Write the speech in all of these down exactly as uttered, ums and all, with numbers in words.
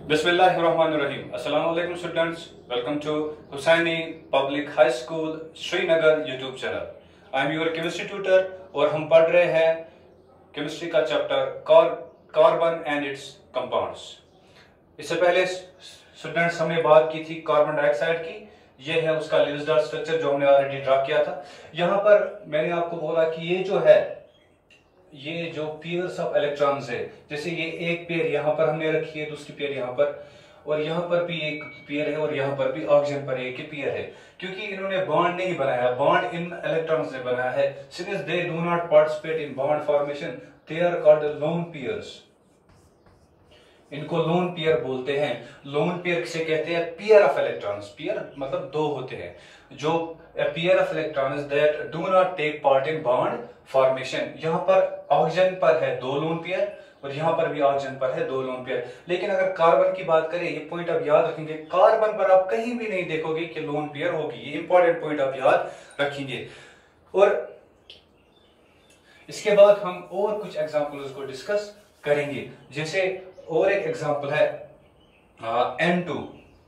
Bismillahirrahmanirrahim. Assalamu alaikum students. Welcome to Hussaini Public High School, Srinagar YouTube channel. I am your chemistry tutor और हम पढ़ रहे हैं chemistry का chapter carbon and its compounds. इससे पहले स्टूडेंट्स हमने बात की थी कार्बन डाइऑक्साइड की। ये है उसका लीव्स डॉट स्ट्रक्चर जो हमने ऑलरेडी ड्रा किया था। यहाँ पर मैंने आपको बोला कि ये जो है ये जो पेयर्स ऑफ इलेक्ट्रॉन्स है, जैसे ये एक पेयर यहाँ पर हमने रखी है, दूसरी पेयर यहाँ पर, और यहाँ पर भी एक पेयर है, और यहाँ पर भी ऑक्सीजन पर एक ही पेयर है। क्योंकि इन्होंने बॉन्ड नहीं बनाया, बॉन्ड इन इलेक्ट्रॉन्स ने बनाया है। Since they do not participate in bond formation they are called lone pairs. इनको लोन पेयर बोलते हैं। लोन पेयर किसे कहते हैं? Pair of electrons. पेयर मतलब दो होते हैं, जो pair of electrons that do not take part in bond formation. यहाँ पर ऑक्सीजन पर है दो लोन पेयर और यहाँ पर भी ऑक्सीजन पर है दो लोन पेयर। लेकिन अगर कार्बन की बात करें, ये पॉइंट आप याद रखेंगे, कार्बन पर आप कहीं भी नहीं देखोगे कि लोन पेयर होगी। ये इंपॉर्टेंट पॉइंट आप याद रखेंगे। और इसके बाद हम और कुछ एग्जांपल्स को डिस्कस करेंगे। जैसे और एक एग्जांपल है N two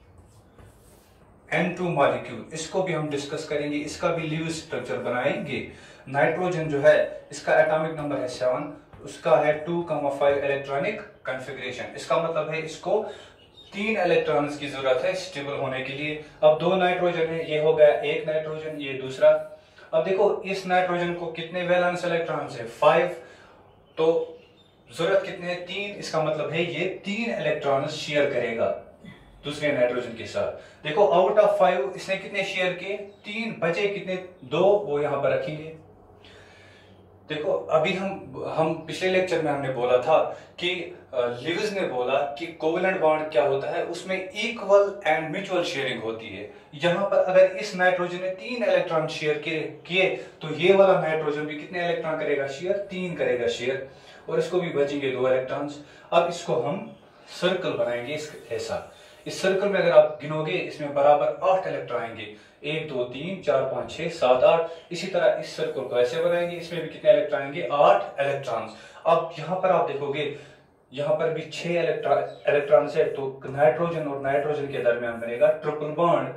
N two molecule. इसको भी हम डिस्कस करेंगे, इसका भी लीव स्ट्रक्चर बनाएंगे। नाइट्रोजन जो है इसका एटॉमिक नंबर है सेवन, उसका है two comma five electronic configuration. इसका मतलब है इसको तीन इलेक्ट्रॉन्स की जरूरत है स्टेबल होने के लिए। अब दो नाइट्रोजन है, ये हो गया एक नाइट्रोजन, ये दूसरा। अब देखो इस नाइट्रोजन को कितने वैलेंस इलेक्ट्रॉन्स है? फाइव। तो जरूरत कितने हैं? तीन। इसका मतलब है ये तीन इलेक्ट्रॉन्स शेयर करेगा दूसरे नाइट्रोजन के साथ। देखो आउट ऑफ फाइव इसने कितने शेयर किए? तीन। बचे कितने? दो, वो यहां पर रखेंगे। देखो अभी हम हम पिछले लेक्चर में हमने बोला था कि लिव्स ने बोला कि कोवेलेंट बॉन्ड क्या होता है, उसमें इक्वल एंड म्यूचुअल शेयरिंग होती है। यहां पर अगर इस नाइट्रोजन ने तीन इलेक्ट्रॉन शेयर किए तो ये वाला नाइट्रोजन भी कितने इलेक्ट्रॉन करेगा शेयर? तीन करेगा शेयर, और इसको भी बचेंगे दो इलेक्ट्रॉन्स। अब इसको हम सर्कल बनाएंगे इस ऐसा। इस सर्कल में अगर आप गिनोगे इसमें बराबर आठ इलेक्ट्रॉन आएंगे। एक दो तीन चार पांच छह सात आठ। इसी तरह इस सर्कल को ऐसे बनाएंगे, इसमें भी कितने इलेक्ट्रॉन आएंगे? आठ इलेक्ट्रॉन्स। अब यहां पर आप देखोगे यहां पर भी छह इलेक्ट्रॉन इलेक्ट्रॉन है, तो नाइट्रोजन और नाइट्रोजन के दरमियान बनेगा ट्रिपल बॉन्ड,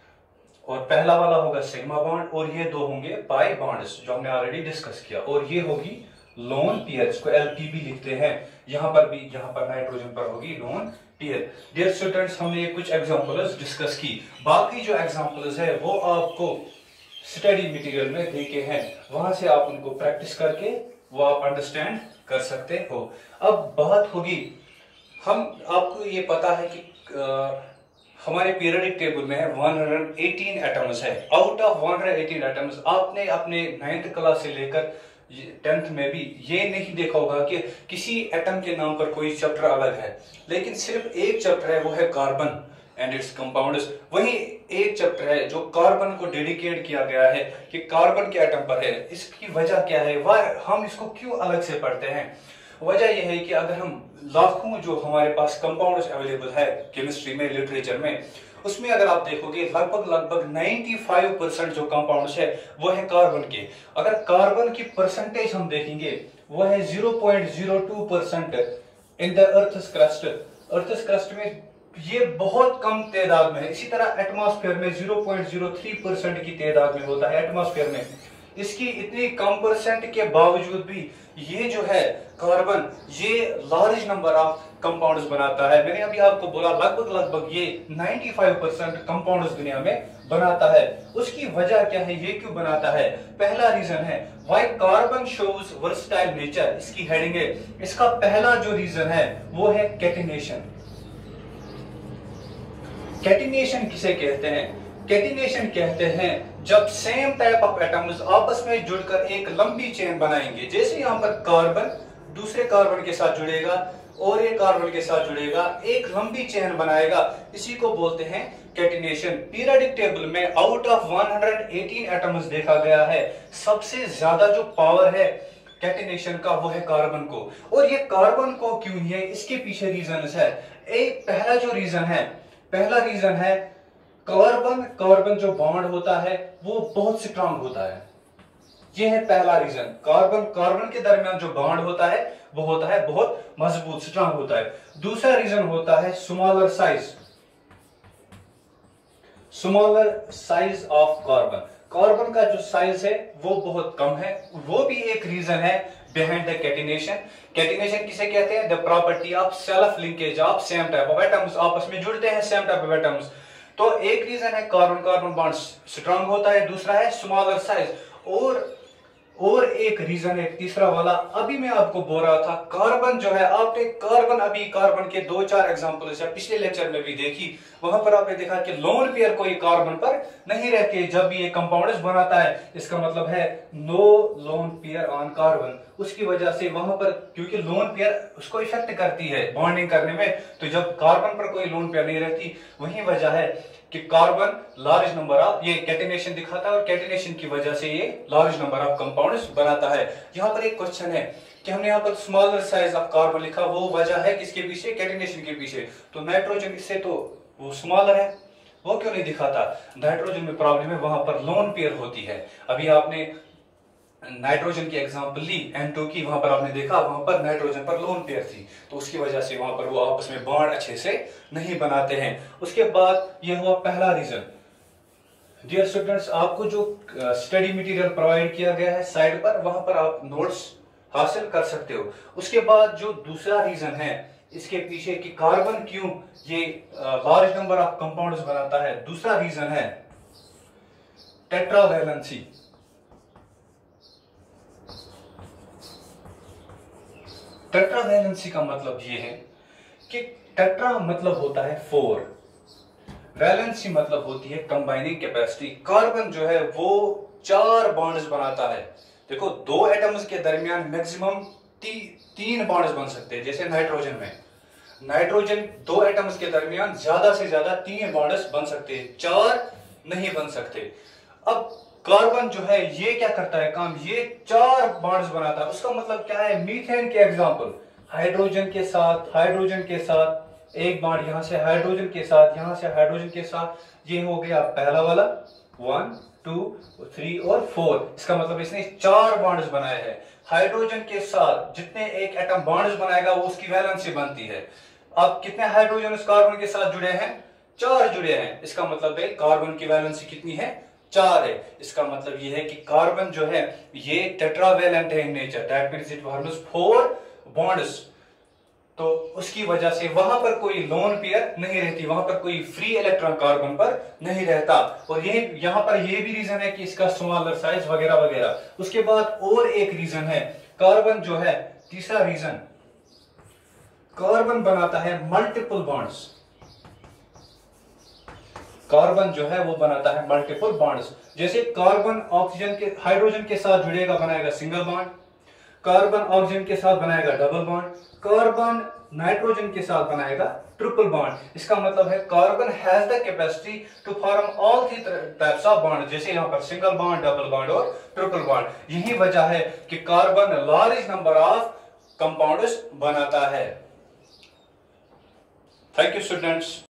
और पहला वाला होगा सिग्मा बॉन्ड, और ये दो होंगे पाई बॉन्ड्स जो हमने ऑलरेडी डिस्कस किया, और ये होगी लोन पेयर। इसको एलपीबी लिखते हैं। यहां पर भी यहाँ पर नाइट्रोजन पर होगी लोन पेयर। डियर स्टूडेंट्स, हमने कुछ एग्जांपल्स डिस्कस की। बाकी जो एग्जांपल्स है वो आपको स्टडी मटेरियल में देखे हैं, वहां से आप उनको प्रैक्टिस करके वो आप अंडरस्टैंड कर सकते हो। अब बात होगी, हम आपको ये पता है कि आ, हमारे पीरियडिक टेबल में है एक सौ अठारह एटम्स है। आउट ऑफ एक सौ अठारह एटम्स आपने अपने नाइन्थ क्लास से लेकर टेंथ में भी ये नहीं देखा होगा कि किसी एटम के नाम पर कोई चैप्टर अलग है, लेकिन सिर्फ एक चैप्टर है, वो है कार्बन एंड इट्स कंपाउंड्स। वही एक चैप्टर है जो कार्बन को डेडिकेट किया गया है कि कार्बन के एटम पर है। इसकी वजह क्या है? वह हम इसको क्यों अलग से पढ़ते हैं? वजह यह है कि अगर हम लाखों जो हमारे पास कंपाउंड्स अवेलेबल है केमिस्ट्री में, लिटरेचर में, उसमें अगर आप देखोगे लगभग लगभग पचानवे परसेंट जो कंपाउंड्स है वो है कार्बन के। अगर कार्बन की परसेंटेज हम देखेंगे वो है zero point zero two percent in the earth's crust. Earth's crust में ये बहुत कम तादाद में है। इसी तरह एटमॉस्फेयर में zero point zero three percent की तादाद में होता है एटमॉस्फेयर में। इसकी इतनी कम परसेंट के बावजूद भी ये जो है कार्बन ये लार्ज नंबर ऑफ कंपाउंड्स बनाता है। मैंने अभी आपको बोला लगभग लगभग ये पचानवे परसेंट कंपाउंड्स दुनिया में बनाता है। उसकी वजह क्या है? ये क्यों बनाता है? पहला रीजन है why carbon shows versatile nature. इसकी हेडिंग है। इसका पहला जो रीजन है वो है कैटिनेशन। कैटिनेशन किसे कहते हैं? कैटिनेशन कहते हैं जब सेम टाइप ऑफ एटम्स आपस में जुड़कर एक लंबी चेन बनाएंगे। जैसे यहां पर कार्बन दूसरे कार्बन के साथ जुड़ेगा और एक कार्बन के साथ जुड़ेगा, एक लंबी चेन बनाएगा, इसी को बोलते हैं कैटिनेशन। पीरियडिक टेबल में आउट ऑफ एक सौ अठारह एटम्स देखा गया है, सबसे ज्यादा जो पावर है कैटिनेशन का वो है कार्बन को। और ये कार्बन को क्यों है, इसके पीछे रीजन है। एक पहला जो रीजन है पहला रीजन है कार्बन कार्बन जो बॉन्ड होता है वो बहुत स्ट्रांग होता है। ये है पहला रीजन। कार्बन कार्बन के दरमियान जो बॉन्ड होता है वो होता है बहुत मजबूत, स्ट्रांग होता है। दूसरा रीजन होता है smaller size, smaller size of carbon. Carbon का जो साइज है वो बहुत कम है, वो भी एक रीजन है बिहाइंड द कैटिनेशन। कैटिनेशन किसे कहते हैं? The property of self linkage of same type of atoms, आपस में जुड़ते हैं सेम टाइप ऑफ एटम्स। तो एक रीजन है कार्बन कार्बन बॉन्ड स्ट्रांग होता है, दूसरा है स्मॉलर साइज, और और एक रीजन है तीसरा वाला, अभी मैं आपको बोल रहा था कार्बन जो है, आपने कार्बन अभी कार्बन के दो चार एग्जांपल पिछले लेक्चर में भी देखी, वहां पर आपने देखा कि लोन पेयर कोई कार्बन पर नहीं रहती। जब भी ये कंपाउंड्स बनाता है इसका मतलब है no lone pair on carbon. उसकी वजह से वहां पर, क्योंकि लोन पेयर उसको इफेक्ट करती है बॉन्डिंग करने में, तो जब कार्बन पर कोई लोन पेयर नहीं रहती, वही वजह है कि कार्बन लार्ज नंबर ऑफ ये कैटिनेशन दिखाता है, और कैटिनेशन की वजह से ये लार्ज नंबर ऑफ कंपाउंड्स बनाता है। यहाँ पर एक क्वेश्चन है कि हमने यहाँ पर स्मॉलर साइज ऑफ कार्बन लिखा, वो वजह है किसके पीछे? कैटिनेशन के पीछे। तो नाइट्रोजन इससे तो वो स्मॉलर है, वो क्यों नहीं दिखाता? नाइट्रोजन में प्रॉब्लम है, वहां पर लोन पेयर होती है। अभी आपने नाइट्रोजन की एग्जांपल ली एन टू की, वहां पर आपने देखा वहां पर नाइट्रोजन पर लोन पेयर थी, तो उसकी वजह से वहां पर वो आपस में बॉन्ड अच्छे से नहीं बनाते हैं। उसके बाद ये हुआ पहला रीजन। डियर स्टूडेंट्स, आपको जो स्टडी मटेरियल प्रोवाइड किया गया है साइड पर, वहां पर आप नोट्स हासिल कर सकते हो। उसके बाद जो दूसरा रीजन है इसके पीछे कि कार्बन क्यों ये लार्ज नंबर ऑफ कंपाउंड्स बनाता है, दूसरा रीजन है टेट्रावैलेंसी। टेट्रावैलेंसी का मतलब ये है कि टेट्रा मतलब होता है फोर, वैलेंसी मतलब होती है कंबाइनिंग कैपेसिटी। कार्बन जो है वो चार बॉन्ड्स बनाता है। देखो, दो एटम्स के दरमियान मैक्सिमम ती, तीन बॉन्ड्स बन सकते हैं। जैसे नाइट्रोजन में, नाइट्रोजन दो एटम्स के दरमियान ज्यादा से ज्यादा तीन बॉन्ड्स बन सकते हैं, चार नहीं बन सकते। अब कार्बन जो है ये क्या करता है काम? ये चार बॉन्ड्स बनाता है। उसका मतलब क्या है? मीथेन के एग्जांपल, हाइड्रोजन के साथ हाइड्रोजन के साथ एक बॉन्ड, यहां से हाइड्रोजन के साथ, यहां से हाइड्रोजन के साथ, ये हो गया पहला वाला, वन टू थ्री और फोर। इसका मतलब इसने चार बॉन्ड्स बनाए हैं। हाइड्रोजन के साथ जितने एक एटम बॉन्ड्स बनाएगा वो उसकी वैलेंसी बनती है। अब कितने हाइड्रोजन उस कार्बन के साथ जुड़े हैं? चार जुड़े हैं। इसका मतलब है कार्बन की वैलेंसी कितनी है? चार है। इसका मतलब यह है कि कार्बन जो है ये टेट्रावैलेंट है in nature, that means it forms four bonds. तो उसकी वजह से वहां पर कोई लोन पेयर नहीं रहती, वहां पर कोई फ्री इलेक्ट्रॉन कार्बन पर नहीं रहता। और ये यहां पर ये भी रीजन है कि इसका स्मॉलर साइज वगैरह वगैरह। उसके बाद और एक रीजन है, कार्बन जो है, तीसरा रीजन, कार्बन बनाता है मल्टीपल बॉन्ड्स। कार्बन जो है वो बनाता है मल्टीपल बॉन्ड्स। जैसे कार्बन ऑक्सीजन के हाइड्रोजन के साथ जुड़ेगा, बनाएगा सिंगल बॉन्ड। कार्बन ऑक्सीजन के साथ बनाएगा डबल बॉन्ड। कार्बन नाइट्रोजन के साथ बनाएगा ट्रिपल बॉन्ड। इसका मतलब है carbon has the capacity to form all three types of bond, जैसे यहां पर सिंगल बॉन्ड, डबल बॉन्ड और ट्रिपल बॉन्ड। यही वजह है कि carbon large number of compounds बनाता है। Thank you students.